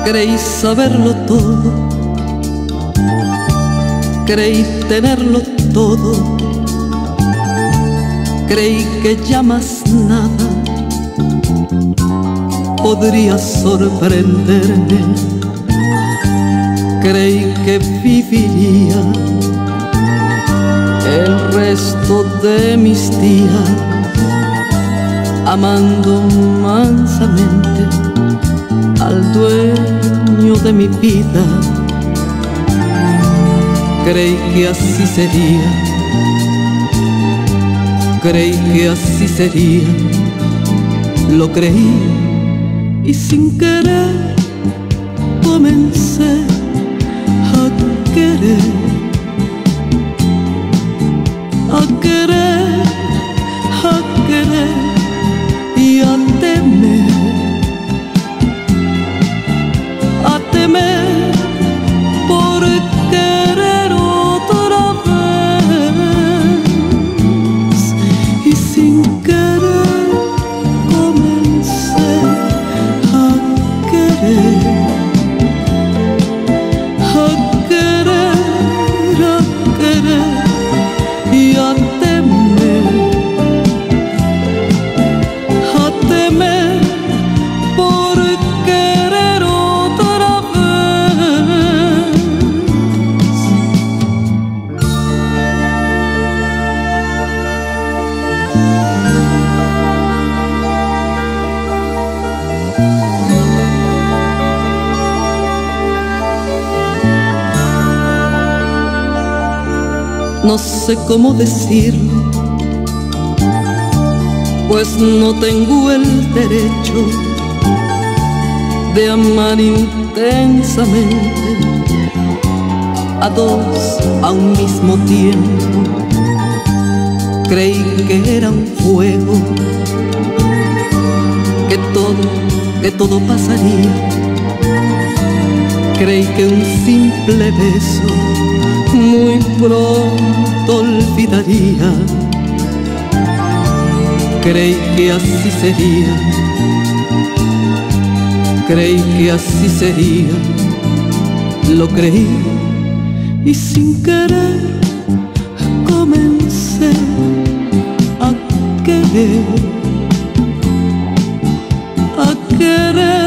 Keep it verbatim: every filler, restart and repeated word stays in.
Creí saberlo todo, creí tenerlo todo, creí que ya más nada podría sorprenderme. Creí que viviría el resto de mis días amando mansamente al dueño de mi vida. Creí que así sería, creí que así sería, lo creí y sin querer comencé a querer, a querer, a querer y a temer, a temer por querer otra vez. Y sin querer comencé a querer, a querer, a querer y a temer, a temer por querer otra vez. No sé cómo decirlo, pues no tengo el derecho de amar intensamente a dos a un mismo tiempo. Creí que era un fuego, que todo, que todo pasaría. Creí que un simple beso muy pronto olvidaría. Creí que así sería, creí que así sería, lo creí y sin querer comencé a querer, a querer.